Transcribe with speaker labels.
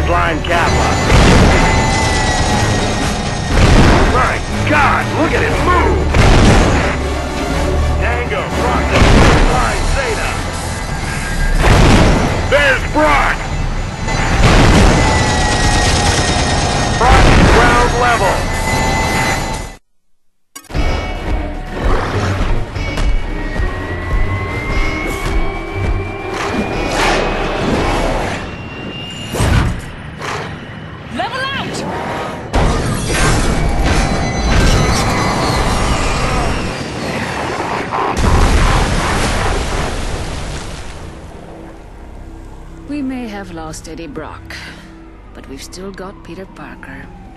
Speaker 1: Flying Kappa. My God, look at it move! Tango, Rocket, Flying Zeta. There's Brock! Brock, ground level.
Speaker 2: Level out!
Speaker 3: We may have lost Eddie Brock, but we've still got Peter Parker